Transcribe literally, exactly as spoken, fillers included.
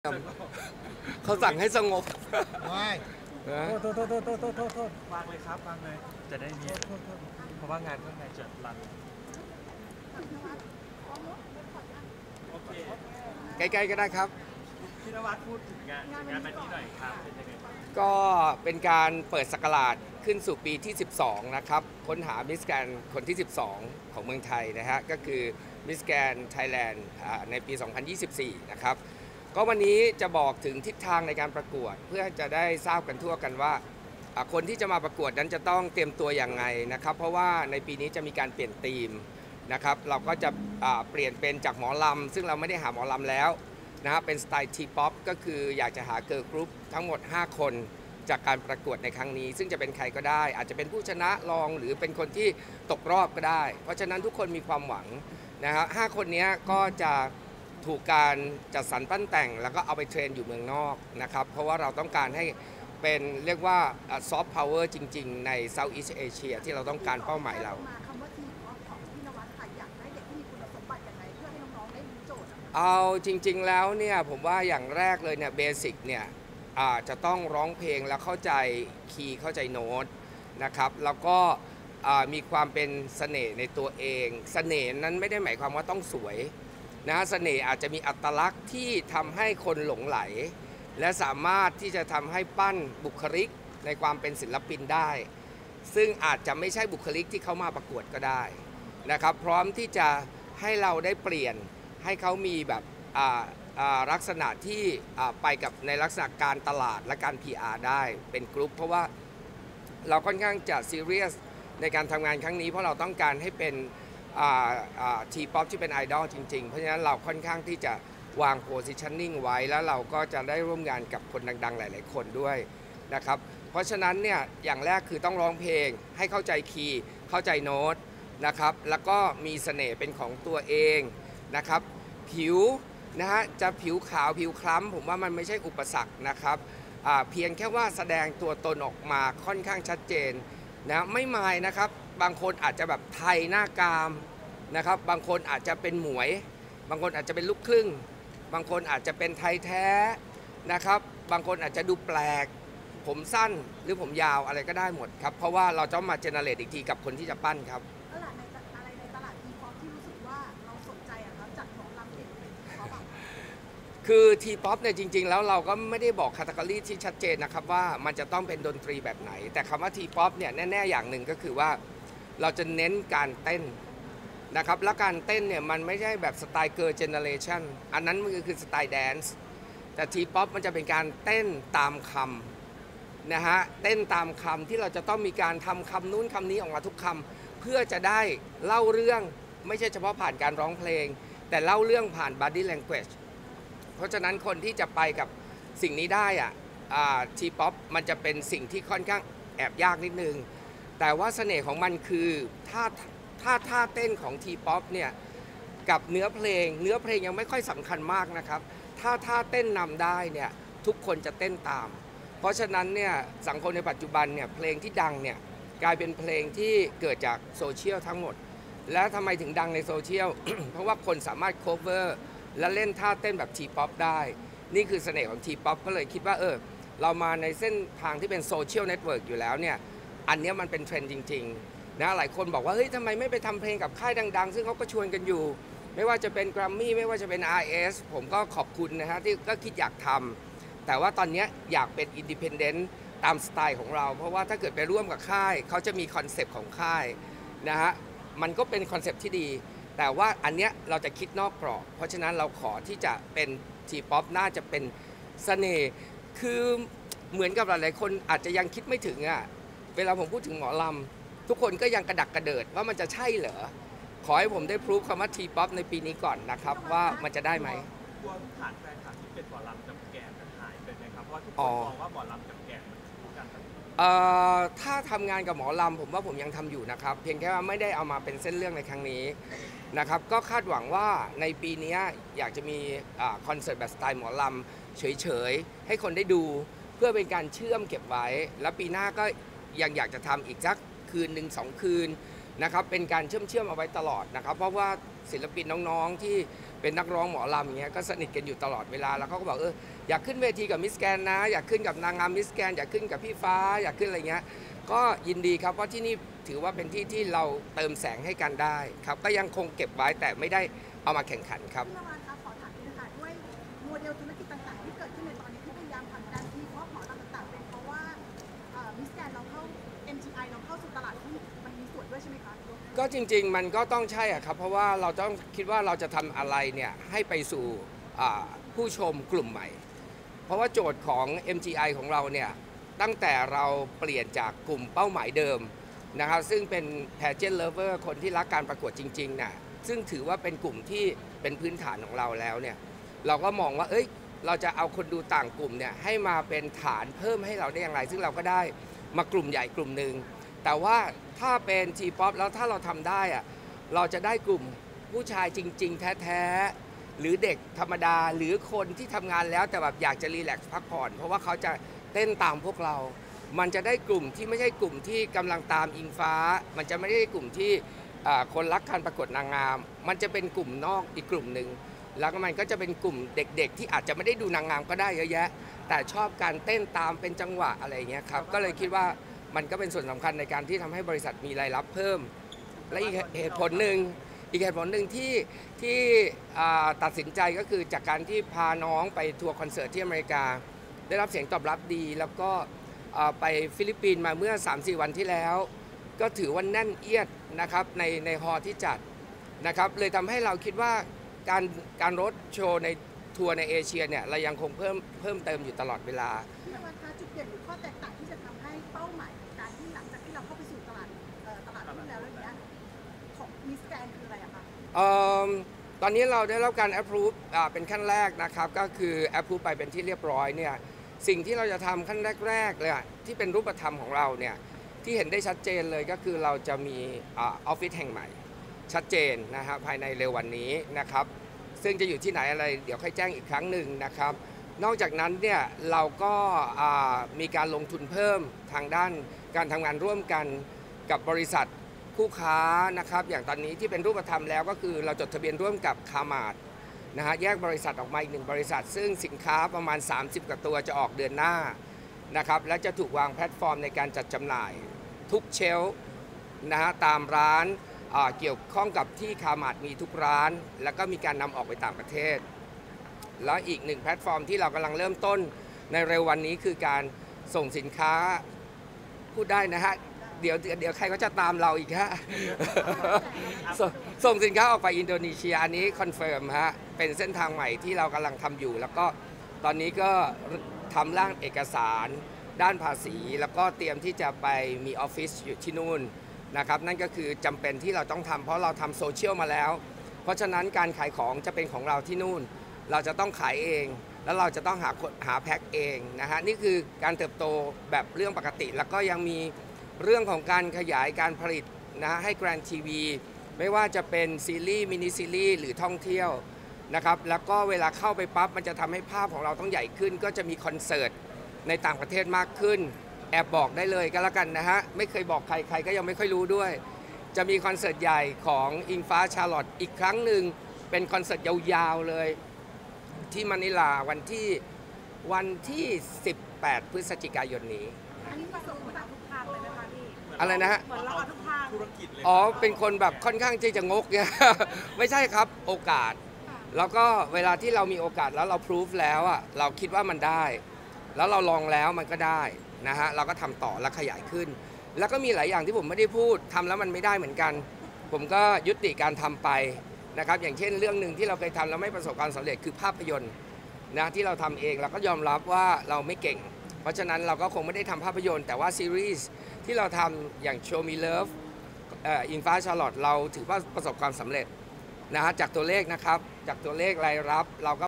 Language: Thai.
เขาสั่งให้สงบไม่โทษโทษโทษโทษโทษโทษโทษวางเลยครับวางเลยจะได้นี้เพราะว่างานข้างในจะรันโอเคใกล้ๆก็ได้ครับพี่นวัดพูดถึงงานงานวันนี้หน่อยครับเป็นยังไงบ้างก็เป็นการเปิดศักราชขึ้นสู่ปีที่สิบสองนะครับค้นหามิสแกรนคนที่สิบสองของเมืองไทยนะฮะก็คือมิสแกรนไทยแลนด์ในปีสองพันยี่สิบสี่นะครับก็วันนี้จะบอกถึงทิศทางในการประกวดเพื่อจะได้ทราบกันทั่วกันว่าคนที่จะมาประกวดนั้นจะต้องเตรียมตัวอย่างไรนะครับเพราะว่าในปีนี้จะมีการเปลี่ยนธีมนะครับเราก็จะเปลี่ยนเป็นจากหมอลำซึ่งเราไม่ได้หาหมอลำแล้วนะฮะเป็นสไตล์ทีป๊อปก็คืออยากจะหาเกิร์ลกรุ๊ปทั้งหมดห้าคนจากการประกวดในครั้งนี้ซึ่งจะเป็นใครก็ได้อาจจะเป็นผู้ชนะรองหรือเป็นคนที่ตกรอบก็ได้เพราะฉะนั้นทุกคนมีความหวังนะฮะห้าคนนี้ก็จะถูกการจัดสรรปั้นแต่งแล้วก็เอาไปเทรนอยู่เมืองนอกนะครับเพราะว่าเราต้องการให้เป็นเรียกว่าซอฟต์พาวเวอร์จริงๆในเซาท์อีสต์เอเชียที่เราต้องการเป้าหมายเราคำว่าทีมของพี่นวัดค่ะอยากได้เด็กที่มีคุณสมบัติอย่างไรเพื่อให้น้องๆได้รู้โจทย์เอาจริงๆแล้วเนี่ยผมว่าอย่างแรกเลยเนี่ยเบสิกเนี่ยจะต้องร้องเพลงแล้วเข้าใจคีย์เข้าใจโน้ตนะครับแล้วก็มีความเป็นเสน่ห์ในตัวเองเสน่ห์นั้นไม่ได้หมายความว่าต้องสวยนะเสน่ห์อาจจะมีอัตลักษณ์ที่ทำให้คนหลงไหลและสามารถที่จะทำให้ปั้นบุคลิกในความเป็นศิลปินได้ซึ่งอาจจะไม่ใช่บุคลิกที่เขามาประกวดก็ได้นะครับพร้อมที่จะให้เราได้เปลี่ยนให้เขามีแบบลักษณะที่ไปกับในลักษณะการตลาดและการ พี อาร์ ได้เป็นกรุ๊ปเพราะว่าเราค่อนข้างจะซีเรียสในการทำงานครั้งนี้เพราะเราต้องการให้เป็นทีป๊อปที่เป็นไอดอลจริงๆเพราะฉะนั้นเราค่อนข้างที่จะวางโพสิชันนิ่งไว้แล้วเราก็จะได้ร่วมงานกับคนดังๆหลายๆคนด้วยนะครับเพราะฉะนั้นเนี่ยอย่างแรกคือต้องร้องเพลงให้เข้าใจคีย์เข้าใจโน้ตนะครับแล้วก็มีเสน่ห์เป็นของตัวเองนะครับผิวนะฮะจะผิวขาวผิวคล้ำผมว่ามันไม่ใช่อุปสรรคนะครับเพียงแค่ว่าแสดงตัวตนออกมาค่อนข้างชัดเจนนะไม่มายนะครับบางคนอาจจะแบบไทยหน้ากามนะครับบางคนอาจจะเป็นหมวยบางคนอาจจะเป็นลูกครึ่งบางคนอาจจะเป็นไทยแท้นะครับบางคนอาจจะดูแปลกผมสั้นหรือผมยาวอะไรก็ได้หมดครับเพราะว่าเราจะมาเจเนเรตอีกทีกับคนที่จะปั้นครับตลาดในอะไรในตลาดทีป๊อปที่รู้สึกว่าเราสนใจอะครับจากของลำเด็กเป็นทีป๊อปคือทีป๊อปเนี่ยจริงๆแล้วเราก็ไม่ได้บอกแคตตากรีที่ชัดเจนนะครับว่ามันจะต้องเป็นดนตรีแบบไหนแต่คำว่าทีป๊อปเนี่ยแน่ๆอย่างหนึ่งก็คือว่าเราจะเน้นการเต้นนะครับและการเต้นเนี่ยมันไม่ใช่แบบสไตล์เกิร์ลเจเนเรชันอันนั้นมันคือสไตล์แดนซ์แต่ทีป๊อปมันจะเป็นการเต้นตามคำนะฮะเต้นตามคำที่เราจะต้องมีการทำคำนู้นคำนี้ออกมาทุกคำเพื่อจะได้เล่าเรื่องไม่ใช่เฉพาะผ่านการร้องเพลงแต่เล่าเรื่องผ่าน body language เพราะฉะนั้นคนที่จะไปกับสิ่งนี้ได้อะทีป๊อปมันจะเป็นสิ่งที่ค่อนข้างแอบยากนิดนึงแต่ว่าเสน่ห์ของมันคือถ้าถ้าท่าเต้นของทีป๊อปเนี่ยกับเนื้อเพลงเนื้อเพลงยังไม่ค่อยสำคัญมากนะครับถ้าท่าเต้นนำได้เนี่ยทุกคนจะเต้นตามเพราะฉะนั้นเนี่ยสังคมในปัจจุบันเนี่ยเพลงที่ดังเนี่ยกลายเป็นเพลงที่เกิดจากโซเชียลทั้งหมดและทำไมถึงดังในโซเชียล เพราะว่าคนสามารถ cover และเล่นท่าเต้นแบบทีป๊อปได้นี่คือเสน่ห์ของทีป๊อปก็เลยคิดว่าเออเรามาในเส้นทางที่เป็นโซเชียลเน็ตเวิร์กอยู่แล้วเนี่ยอันนี้มันเป็นเทรนด์จริงๆนะหลายคนบอกว่าเฮ้ยทำไมไม่ไปทำเพลงกับค่ายดังๆซึ่งเขาก็ชวนกันอยู่ไม่ว่าจะเป็น Grammy ไม่ว่าจะเป็น อาร์ เอส ผมก็ขอบคุณนะฮะที่ก็คิดอยากทำแต่ว่าตอนนี้อยากเป็นอินดิเพนเดนต์ตามสไตล์ของเราเพราะว่าถ้าเกิดไปร่วมกับค่ายเขาจะมีคอนเซปต์ของค่ายนะฮะมันก็เป็นคอนเซปต์ที่ดีแต่ว่าอันเนี้ยเราจะคิดนอกกรอบเพราะฉะนั้นเราขอที่จะเป็นทีป๊อปน่าจะเป็นเสน่ห์คือเหมือนกับหลายๆคนอาจจะยังคิดไม่ถึงอ่ะเวลาผมพูดถึงหมอลำทุกคนก็ยังกระดักกระเดิดว่ามันจะใช่เหรอขอให้ผมได้พรูฟคำว่าทีป๊อปในปีนี้ก่อนนะครับว่ามันจะได้ไหมกลัวฐานแฟนคลับที่เป็นหมอลำกับแก่มันหายไปไหมครับเพราะว่าทุกคนมองว่าหมอลำกับแก่มันคู่กันถ้าทำงานกับหมอลำผมว่าผมยังทำอยู่นะครับเพียงแค่ว่าไม่ได้เอามาเป็นเส้นเรื่องในครั้งนี้นะครับก็คาดหวังว่าในปีนี้อยากจะมีคอนเสิร์ตแบบสไตล์หมอลำเฉยๆให้คนได้ดูเพื่อเป็นการเชื่อมเก็บไว้แล้วปีหน้าก็ยังอยากจะทำอีกสักคืนหนึ่งสองคืนนะครับเป็นการเชื่อมเชื่อมเอาไว้ตลอดนะครับเพราะว่าศิลปินน้องๆที่เป็นนักร้องหมอลำอย่างเงี้ยก็สนิทกันอยู่ตลอดเวลาแล้วเขาก็บอกเอออยากขึ้นเวทีกับมิสแกรนนะอยากขึ้นกับนางงามมิสแกรนอยากขึ้นกับพี่ฟ้าอยากขึ้นอะไรเงี้ยก็ยินดีครับเพราะที่นี่ถือว่าเป็นที่ที่เราเติมแสงให้กันได้ครับก็ยังคงเก็บไว้แต่ไม่ได้เอามาแข่งขันครับพี่ละวันคะขอถามนิดนึงค่ะด้วยโมเดลธุรกิจต่างๆที่เกิดขึ้นในตอนนี้ที่พยายามผลักดันทีเพราะหมอลำต่างๆเป็นเพราะว่ามิสแกรนเราเข้า เอ็ม จี ไอ เราเข้าสู่ตลาดที่มันมีส่วนด้วยใช่ไหมคะก็จริงๆมันก็ต้องใช่อะครับเพราะว่าเราต้องคิดว่าเราจะทำอะไรเนี่ยให้ไปสู่ผู้ชมกลุ่มใหม่เพราะว่าโจทย์ของ เอ็ม จี ไอ ของเราเนี่ยตั้งแต่เราเปลี่ยนจากกลุ่มเป้าหมายเดิมนะครับซึ่งเป็น pageant lover คนที่รักการประกวดจริงๆน่ะซึ่งถือว่าเป็นกลุ่มที่เป็นพื้นฐานของเราแล้วเนี่ยเราก็มองว่าเอ้ยเราจะเอาคนดูต่างกลุ่มเนี่ยให้มาเป็นฐานเพิ่มให้เราได้อย่างไรซึ่งเราก็ได้มากลุ่มใหญ่กลุ่มหนึ่งแต่ว่าถ้าเป็น T-POP แล้วถ้าเราทำได้อะเราจะได้กลุ่มผู้ชายจริงๆแท้ๆหรือเด็กธรรมดาหรือคนที่ทำงานแล้วแต่แบบอยากจะรีแลกซ์พักผ่อนเพราะว่าเขาจะเต้นตามพวกเรามันจะได้กลุ่มที่ไม่ใช่กลุ่มที่กำลังตามอิงฟ้ามันจะไม่ได้กลุ่มที่คนรักการประกวดนางงามมันจะเป็นกลุ่มนอกอีกกลุ่มหนึ่งแล้วมันก็จะเป็นกลุ่มเด็กๆที่อาจจะไม่ได้ดูนางงามก็ได้เยอะแยะแต่ชอบการเต้นตามเป็นจังหวะอะไรอย่างเงี้ยครับก็เลยคิดว่ามันก็เป็นส่วนสำคัญในการที่ทำให้บริษัทมีรายรับเพิ่มและอีกเหตุผลหนึ่งอีกเหตุผลหนึ่งที่ที่ตัดสินใจก็คือจากการที่พาน้องไปทัวร์คอนเสิร์ตที่อเมริกาได้รับเสียงตอบรับดีแล้วก็ไปฟิลิปปินส์มาเมื่อ สามสี่ วันที่แล้วก็ถือว่าแน่นเอียดนะครับในในฮอลล์ที่จัดนะครับเลยทำให้เราคิดว่าการการรถโชว์ในทัวร์ในเอเชียเนี่ยเรายังคงเพิ่มเพิ่มเติมอยู่ตลอดเวลาพี่ละวันคะจุดเด่นหรือข้อแตกต่างที่จะทำให้เป้าหมายการที่หลังจากที่เราเข้าไปสู่ตลาดตลาดหุ้นแล้วเรื่องนี้ของมิสแกรนคืออะไรอะคะตอนนี้เราได้รับการ approve เป็นขั้นแรกนะครับก็คือ approve ไปเป็นที่เรียบร้อยเนี่ยสิ่งที่เราจะทำขั้นแรกๆเลยที่เป็นรูปธรรมของเราเนี่ยที่เห็นได้ชัดเจนเลยก็คือเราจะมีออฟฟิศแห่งใหม่ชัดเจนนะฮะภายในเร็ววันนี้นะครับซึ่งจะอยู่ที่ไหนอะไรเดี๋ยวค่อยแจ้งอีกครั้งหนึ่งนะครับนอกจากนั้นเนี่ยเราก็มีการลงทุนเพิ่มทางด้านการทำงานร่วมกันกับบริษัทคู่ค้านะครับอย่างตอนนี้ที่เป็นรูปธรรมแล้วก็คือเราจดทะเบียนร่วมกับคามาร์ทนะฮะแยกบริษัทออกมาอีกหนึ่งบริษัทซึ่งสินค้าประมาณสามสิบกว่าตัวจะออกเดือนหน้านะครับและจะถูกวางแพลตฟอร์มในการจัดจำหน่ายทุกเชลฟ์นะฮะตามร้านเกี่ยวข้องกับที่คามาร์ทมีทุกร้านแล้วก็มีการนำออกไปต่างประเทศแล้วอีกหนึ่งแพลตฟอร์มที่เรากำลังเริ่มต้นในเร็ววันนี้คือการส่งสินค้าพูดได้นะฮะเดี๋ยวเดี๋ยวใครก็จะตามเราอีกฮะ ส่งสินค้าออกไปอินโดนีเซียอันนี้คอนเฟิร์มฮะเป็นเส้นทางใหม่ที่เรากำลังทำอยู่แล้วก็ตอนนี้ก็ทำร่างเอกสารด้านภาษีแล้วก็เตรียมที่จะไปมีออฟฟิศอยู่ที่นู่นนะครับนั่นก็คือจำเป็นที่เราต้องทำเพราะเราทำโซเชียลมาแล้วเพราะฉะนั้นการขายของจะเป็นของเราที่นู่นเราจะต้องขายเองแล้วเราจะต้องหาหาแพ็คเองนะฮะนี่คือการเติบโตแบบเรื่องปกติแล้วก็ยังมีเรื่องของการขยายการผลิตนะให้แกรนด์ทีวีไม่ว่าจะเป็นซีรีส์มินิซีรีส์หรือท่องเที่ยวนะครับแล้วก็เวลาเข้าไปปั๊บมันจะทำให้ภาพของเราต้องใหญ่ขึ้นก็จะมีคอนเสิร์ตในต่างประเทศมากขึ้นแอบบอกได้เลยก็แล้วกันนะฮะไม่เคยบอกใครใครก็ยังไม่ค่อยรู้ด้วยจะมีคอนเสิร์ตใหญ่ของอิงฟ้าชาร์ลอตอีกครั้งหนึ่งเป็นคอนเสิร์ตยาวๆเลยที่มะนิลาวันที่วันที่สิบแปดพฤศจิกายนนี้อันนี้ประสบการณ์ทุกทางเลยไหมคะพี่อะไรนะฮะเหมือนเราเอาทุกทางธุรกิจเลยอ๋อเป็นคนแบบค่อนข้างที่จะงกเนี่ย ไม่ใช่ครับโอกาสแล้วก็เวลาที่เรามีโอกาสแล้วเราพิสูจแล้วอ่ะเราคิดว่ามันได้แล้วเราลองแล้วมันก็ได้นะฮะเราก็ทำต่อและขยายขึ้นแล้วก็มีหลายอย่างที่ผมไม่ได้พูดทำแล้วมันไม่ได้เหมือนกันผมก็ยุติการทำไปนะครับอย่างเช่นเรื่องหนึ่งที่เราเคยทำแล้วไม่ประสบความสำเร็จคือภาพยนตร์นะที่เราทำเองเราก็ยอมรับว่าเราไม่เก่งเพราะฉะนั้นเราก็คงไม่ได้ทำภาพยนตร์แต่ว่าซีรีส์ที่เราทำอย่าง Show Me Love อิงฟ้าชาร์ลอตเราถือว่าประสบความสำเร็จนะฮะจากตัวเลขนะครับจากตัวเลขรายรับเราก็